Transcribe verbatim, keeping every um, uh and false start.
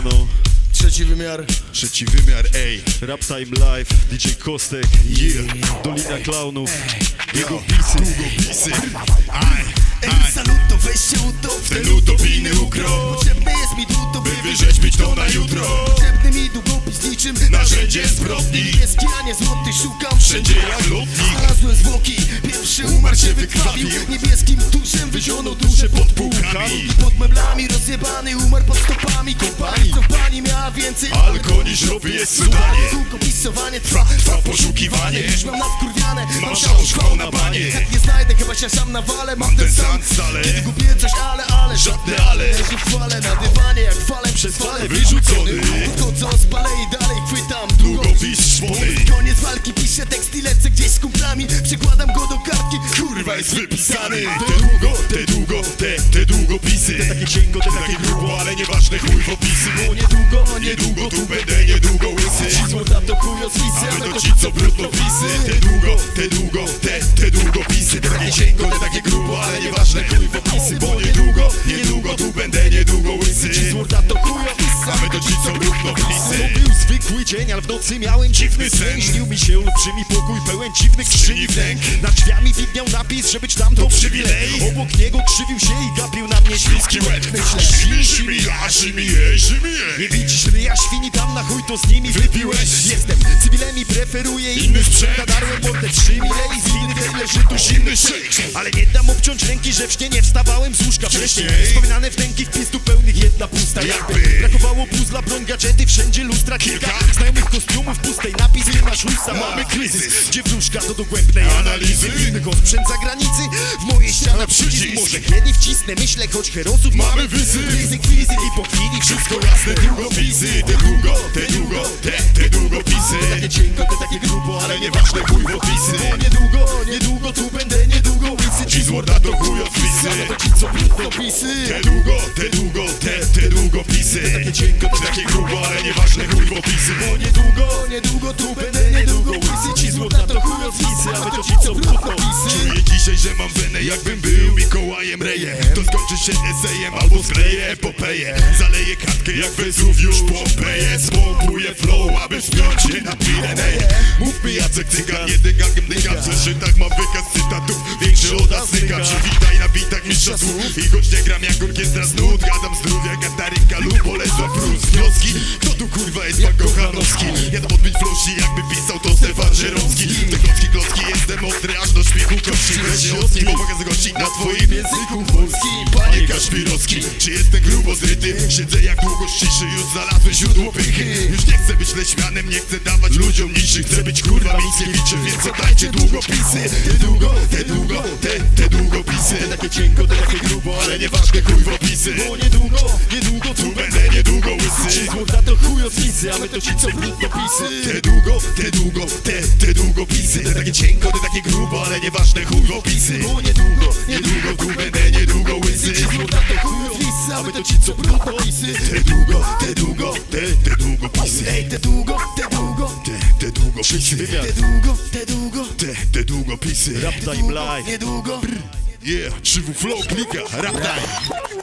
siemano. Trzeci wymiar. Trzeci wymiar, ej. Rap Time Live, D J Kostek, yeah. Dolina Klaunów, jego pisy, długopisy. Aj, aj. Saluto, weź się utop, w ten utopijny ukrop. Potrzebny jest mi dłuto, by wyrzeźbić to na jutro. Potrzebny mi długopis niczym narzędzie zbrodni. Niebieski, a nie złoty, szukam wszędzie jak lotnik. Znalazłem zwłoki, pierwszy umarł się wykrwawił. Niebieskim tuszem wyzionął duszę pod półkami. Pod meblami rozjebany, umarł pod stopami kompanii. Co pani miała więcej alko niż ropy jest cudanie. Długopisowanie trwa, trwa poszukiwanie. Już mam nadkurwiane, mam szał szwał na banie. Jak nie znajdę, chyba się sam nawalę. Mam ten sam stale, kiedy gubię coś, ale, ale żadne ale. Leży w fale na dywanie, jak falem przez falę wyrzucony. Podchodzę, spalę i dalej chwytam długopis szpony. Koniec walki, piszę tekst i lecę gdzieś z kumplami. Przykładam go do kartki, kurwa jest wypisany. Te długo, te długo, te, te długopisy. Te takie cienko, te takie grubo, ale nieważne chuj w opisy. Bo niedługo, niedługo tu będę niedługo łysy. Ci złota to chuj oswisy, ale to ci co brudno pisy. Te długo, te długo, te, te długopisy. Te takie cienko, te takie grubo, ale nieważne chuj w opisy. Bo niedługo, niedługo tu będę niedługo łysy. Ci złota to chuj oswisy, ale to ci co brudno pisy. To był zwykły dzień, ale w nocy miałem dziwny sen. Śnił mi się olbrzymi pokój pełen dziwnych skrzyni wnęk. Nad drzwiami widniał napis, że być tam to przywilej. Obok niego krzywił się i gapił na mnie śliski łeb. Myślę, Shimi, shimi, ja, shimi, je, shimi, je. nie widzisz ryja świni tam na chuj to z nimi wypiłeś. Jestem cywilem i preferuję inny sprzęt. Nadarłem mordę trzy mile i z winy tyle, że tu zimny szyk. Ale nie dam obciąć ręki, że w śnie nie wstawałem z łóżka wcześniej. Wspominane wdęki wpistów pełnych, jedna pusta jakby. Brakowało puzla, broń, gadżety, wszędzie lustra kilka. Znajomych kostiumów, pustej napis, nie masz łysa, mamy kryzys. Gdzie wróżka do dogłębnej analizy. Innych od sprzęt zagranicy, w moje ściana przycisk. Może kiedy wcisnę, myślę, choć herosów mamy wysyp. Fizyk, fizyk i po chwili wszystko jasne. Długopisy, te długo, te długo, te, te długopisy. Te takie cienko, te takie grubo, ale nieważne chuj w opisy. Bo niedługo, niedługo tu będę niedługo łysy. Ci z Worda to chuj odpisy, ale to ci co długopisy. Te długo, te długo, te, te długopisy. Te takie cienko, te takie grubo, ale nieważne chuj w opisy. Bo niedługo, niedługo tu będę niedługo łysy. Ci z Worda to chuj odpisy, ale to ci co długopisy. Czuję dzisiaj, że mam wenę, jakbym był Mikołajem Rejem. To skończy się esejem albo skleję epopeję. Zaleję kartkę jak Wezuwiusz Pompeję. Spompuję flow, aby wspiąć się na Pireneje. Mów mi Jacek Cygan, jeden gangiem dyga. W zeszytach mam wykaz cytatów, większy od Asyka. Przywitaj na bitach mistrza słów i choć nie gram jak orkiestra z nut. Gadam zdrowia, Katarynka lub Bolesław Prus. Wnioski, kto tu kurwa jest pan Kochanowski? Ja to podbić flosi, jakby pisał to Stefan Żeromski. Te klocki, klocki, jestem ostry aż do szpiku kości. Wreszcie ostry, bo mogę zagościć na twoim języku polskim. Panie Kaszpirowski, czy jestem grubo zryty? Siedzę jak długość ciszy, już znalazłem źródło pychy. Już nie chcę być leśmianem, nie chcę dawać ludziom niższych. Chcę być kurwa Mickiewiczem, więc oddajcie długopisy. Te długo, te długo, te, te długopisy. Te takie cienko, te takie grubo, ale nieważne chuj w opisy. Bo niedługo, niedługo tu będę niedługo łysy. Ci złota to chuj odpisy, a my to ci co długopisy. Te długo, te długo, te, te długopisy. Te takie cienko, te takie grubo, ale nieważne chuj w opisy. Bo niedługo, niedługo tu będę niedługo łysy. Ci złota to chuj odpisy, a my to ci co długopisy. Te długo, te długo, te, te długopisy. Ej, te długo, te długo, te, te długopisy. Te długo, te długo, te, te długopisy. Rap Time Live. Niedługo. Yeah, Krzywu Flow klika, Rap Time.